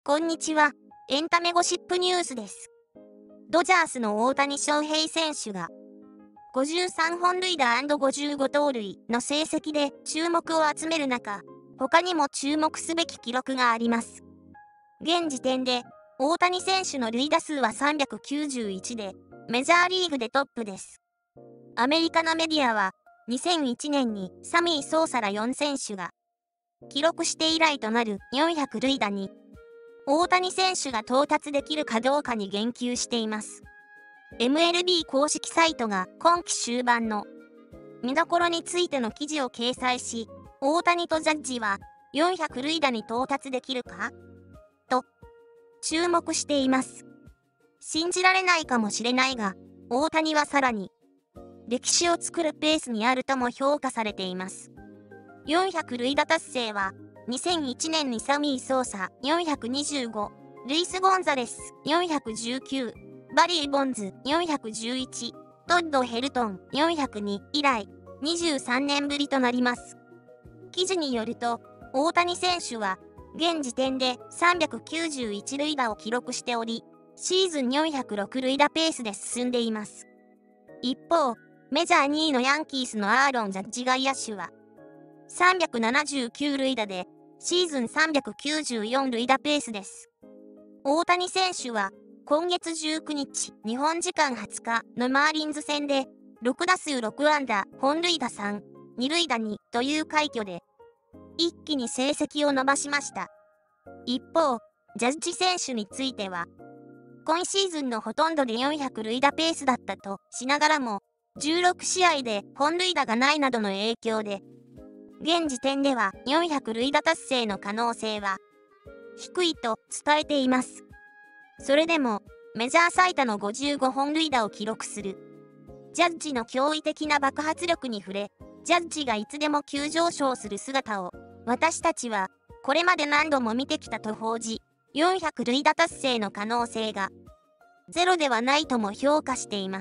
こんにちは。エンタメゴシップニュースです。ドジャースの大谷翔平選手が53本塁打 &55 盗塁の成績で注目を集める中、他にも注目すべき記録があります。現時点で大谷選手の塁打数は391で、メジャーリーグでトップです。アメリカのメディアは、2001年にサミー・ソーサら4選手が記録して以来となる400塁打に、大谷選手が到達できるかどうかに言及しています。MLB 公式サイトが今季終盤の見どころについての記事を掲載し、大谷とジャッジは400塁打に到達できるかと注目しています。信じられないかもしれないが、大谷はさらに歴史を作るペースにあるとも評価されています。400塁打達成は2001年にサミー・ソーサ425、ルイス・ゴンザレス419、バリー・ボンズ411、トッド・ヘルトン402以来23年ぶりとなります。記事によると、大谷選手は現時点で391塁打を記録しており、シーズン406塁打ペースで進んでいます。一方、メジャー2位のヤンキースのアーロン・ジャッジ外野手は379塁打で、シーズン394塁打ペースです。大谷選手は今月19日、日本時間20日のマーリンズ戦で6打数6安打、本塁打3、二塁打2という快挙で一気に成績を伸ばしました。一方、ジャッジ選手については今シーズンのほとんどで400塁打ペースだったとしながらも16試合で本塁打がないなどの影響で現時点では400塁打達成の可能性は低いと伝えています。それでもメジャー最多の55本塁打を記録するジャッジの驚異的な爆発力に触れ、ジャッジがいつでも急上昇する姿を私たちはこれまで何度も見てきたと報じ、400塁打達成の可能性がゼロではないとも評価しています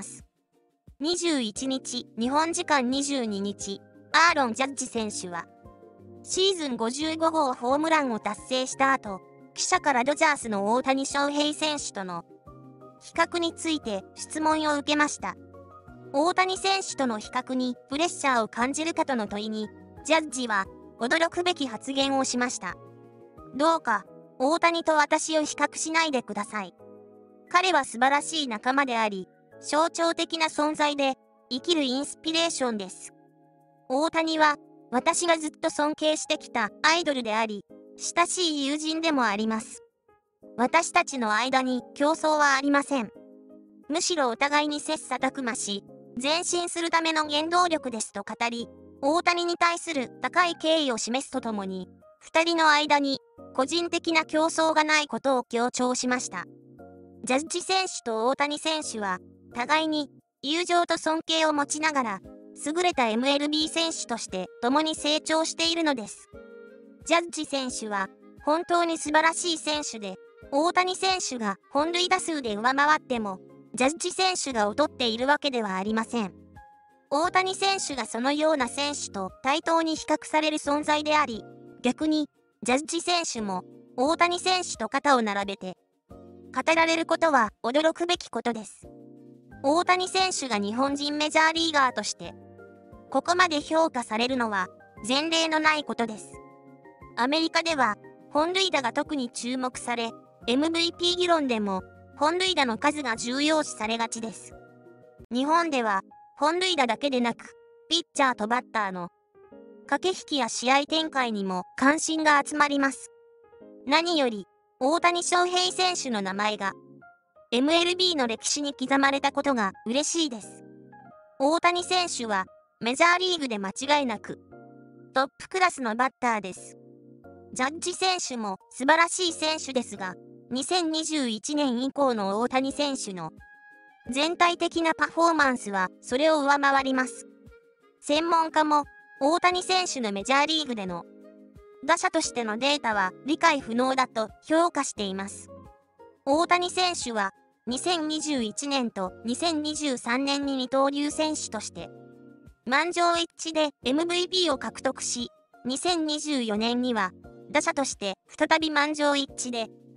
。21日、日本時間22日、アーロン・ジャッジ選手はシーズン55号ホームランを達成した後、記者からドジャースの大谷翔平選手との比較について質問を受けました。大谷選手との比較にプレッシャーを感じるかとの問いに、ジャッジは驚くべき発言をしました。どうか大谷と私を比較しないでください。彼は素晴らしい仲間であり、象徴的な存在で生きるインスピレーションです。大谷は私がずっと尊敬してきたアイドルであり、親しい友人でもあります。私たちの間に競争はありません。むしろお互いに切磋琢磨し、前進するための原動力ですと語り、大谷に対する高い敬意を示すとともに、2人の間に個人的な競争がないことを強調しました。ジャッジ選手と大谷選手は、互いに友情と尊敬を持ちながら、優れた MLB 選手として共に成長しているのです。ジャッジ選手は本当に素晴らしい選手で、大谷選手が本塁打数で上回っても、ジャッジ選手が劣っているわけではありません。大谷選手がそのような選手と対等に比較される存在であり、逆にジャッジ選手も大谷選手と肩を並べて語られることは驚くべきことです。大谷選手が日本人メジャーリーガーとしてここまで評価されるのは前例のないことです。アメリカでは本塁打が特に注目され、MVP 議論でも本塁打の数が重要視されがちです。日本では本塁打だけでなく、ピッチャーとバッターの駆け引きや試合展開にも関心が集まります。何より大谷翔平選手の名前が MLB の歴史に刻まれたことが嬉しいです。大谷選手はメジャーリーグで間違いなくトップクラスのバッターです。ジャッジ選手も素晴らしい選手ですが、2021年以降の大谷選手の全体的なパフォーマンスはそれを上回ります。専門家も大谷選手のメジャーリーグでの打者としてのデータは理解不能だと評価しています。大谷選手は2021年と2023年に二刀流選手として満場一致で MVP を獲得し、2024年には打者として再び満場一致で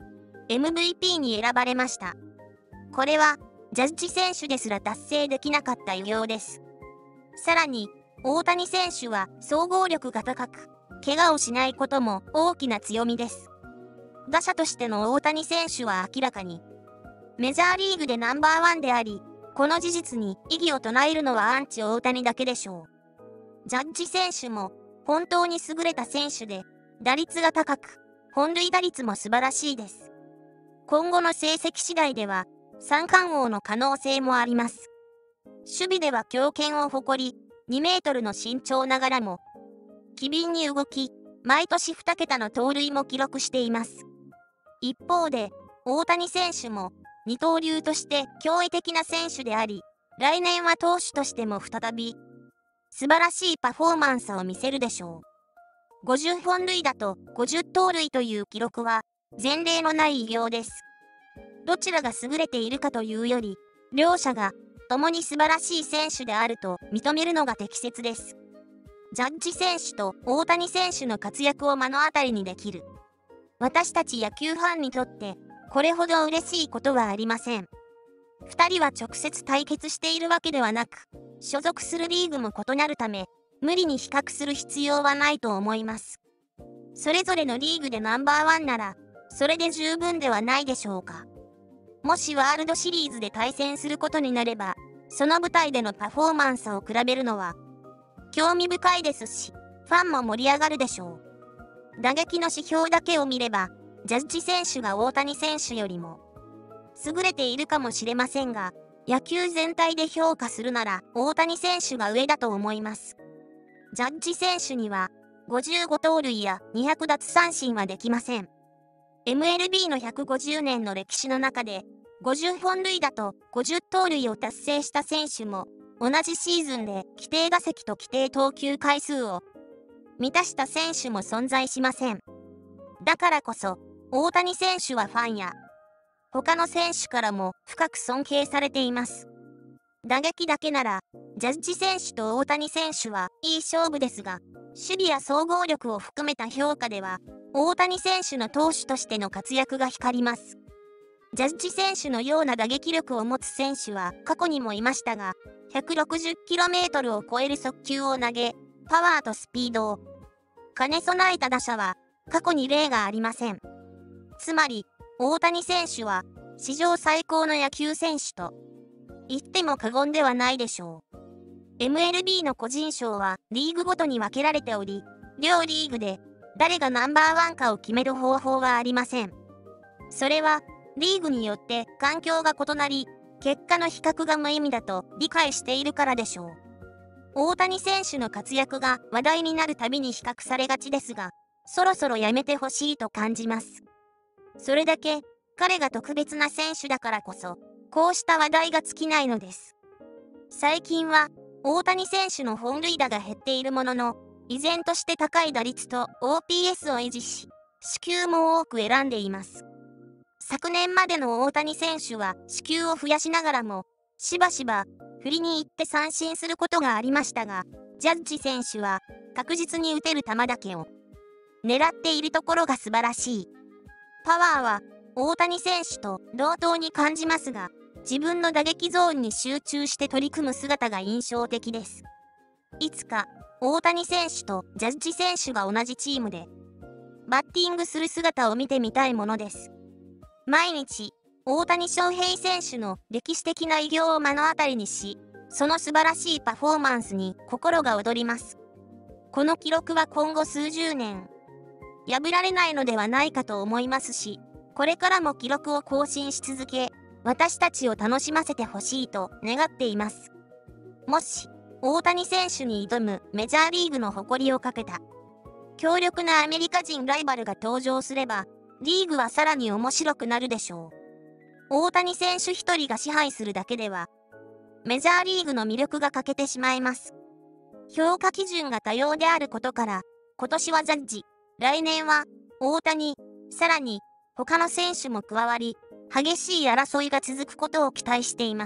MVP に選ばれました。これは、ジャッジ選手ですら達成できなかった偉業です。さらに、大谷選手は総合力が高く、怪我をしないことも大きな強みです。打者としての大谷選手は明らかに、メジャーリーグでナンバーワンであり、この事実に異議を唱えるのはアンチ大谷だけでしょう。ジャッジ選手も本当に優れた選手で、打率が高く、本塁打率も素晴らしいです。今後の成績次第では、三冠王の可能性もあります。守備では強肩を誇り、2メートルの身長ながらも、機敏に動き、毎年2桁の盗塁も記録しています。一方で、大谷選手も二刀流として驚異的な選手であり、来年は投手としても再び素晴らしいパフォーマンスを見せるでしょう。50本塁打と50盗塁という記録は前例のない偉業です。どちらが優れているかというより、両者が共に素晴らしい選手であると認めるのが適切です。ジャッジ選手と大谷選手の活躍を目の当たりにできる。私たち野球ファンにとって、これほど嬉しいことはありません。2人は直接対決しているわけではなく、所属するリーグも異なるため、無理に比較する必要はないと思います。それぞれのリーグでナンバーワンなら、それで十分ではないでしょうか。もしワールドシリーズで対戦することになれば、その舞台でのパフォーマンスを比べるのは、興味深いですし、ファンも盛り上がるでしょう。打撃の指標だけを見れば、ジャッジ選手が大谷選手よりも優れているかもしれませんが、野球全体で評価するなら大谷選手が上だと思います。ジャッジ選手には55盗塁や200奪三振はできません。MLB の150年の歴史の中で50本塁打と50盗塁を達成した選手も同じシーズンで規定打席と規定投球回数を満たした選手も存在しません。だからこそ、大谷選手はファンや他の選手からも深く尊敬されています。打撃だけなら、ジャッジ選手と大谷選手はいい勝負ですが、守備や総合力を含めた評価では、大谷選手の投手としての活躍が光ります。ジャッジ選手のような打撃力を持つ選手は過去にもいましたが、160km を超える速球を投げ、パワーとスピードを兼ね備えた打者は過去に例がありません。つまり、大谷選手は史上最高の野球選手と言っても過言ではないでしょう。MLB の個人賞はリーグごとに分けられており、両リーグで誰がナンバーワンかを決める方法はありません。それはリーグによって環境が異なり、結果の比較が無意味だと理解しているからでしょう。大谷選手の活躍が話題になるたびに比較されがちですが、そろそろやめてほしいと感じます。それだけ彼が特別な選手だからこそ、こうした話題が尽きないのです。最近は大谷選手の本塁打が減っているものの、依然として高い打率と OPS を維持し、四球も多く選んでいます。昨年までの大谷選手は四球を増やしながらも、しばしば振りに行って三振することがありましたが、ジャッジ選手は確実に打てる球だけを狙っているところが素晴らしい。パワーは大谷選手と同等に感じますが、自分の打撃ゾーンに集中して取り組む姿が印象的です。いつか大谷選手とジャッジ選手が同じチームでバッティングする姿を見てみたいものです。毎日大谷翔平選手の歴史的な偉業を目の当たりにし、その素晴らしいパフォーマンスに心が躍ります。この記録は今後数十年破られないのではないかと思いますし、これからも記録を更新し続け、私たちを楽しませてほしいと願っています。もし、大谷選手に挑むメジャーリーグの誇りをかけた強力なアメリカ人ライバルが登場すれば、リーグはさらに面白くなるでしょう。大谷選手一人が支配するだけでは、メジャーリーグの魅力が欠けてしまいます。評価基準が多様であることから、今年はジャッジ、来年は大谷、さらに他の選手も加わり、激しい争いが続くことを期待しています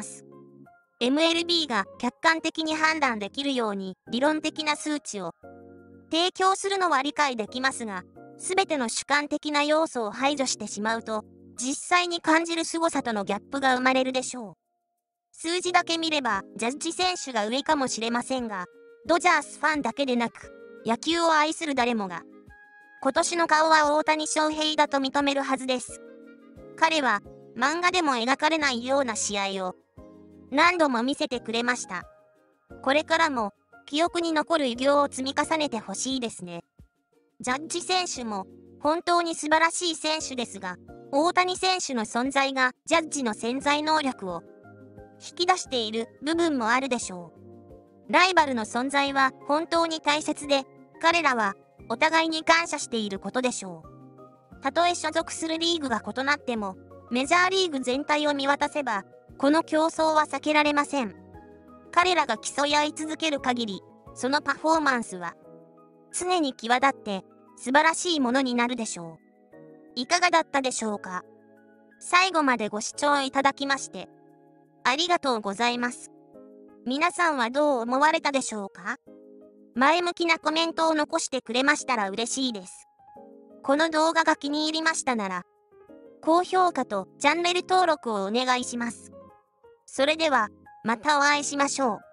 。MLB が客観的に判断できるように理論的な数値を提供するのは理解できますが、すべての主観的な要素を排除してしまうと、 実際に感じる凄さとのギャップが生まれるでしょう。数字だけ見ればジャッジ選手が上かもしれませんが、ドジャースファンだけでなく、野球を愛する誰もが、今年の顔は大谷翔平だと認めるはずです。彼は漫画でも描かれないような試合を何度も見せてくれました。これからも記憶に残る偉業を積み重ねてほしいですね。ジャッジ選手も本当に素晴らしい選手ですが、大谷選手の存在がジャッジの潜在能力を引き出している部分もあるでしょう。ライバルの存在は本当に大切で、彼らはお互いに感謝していることでしょう。たとえ所属するリーグが異なっても、メジャーリーグ全体を見渡せば、この競争は避けられません。彼らが競い合い続ける限り、そのパフォーマンスは常に際立って素晴らしいものになるでしょう。いかがだったでしょうか。最後までご視聴いただきましてありがとうございます。皆さんはどう思われたでしょうか。前向きなコメントを残してくれましたら嬉しいです。この動画が気に入りましたなら、高評価とチャンネル登録をお願いします。それでは、またお会いしましょう。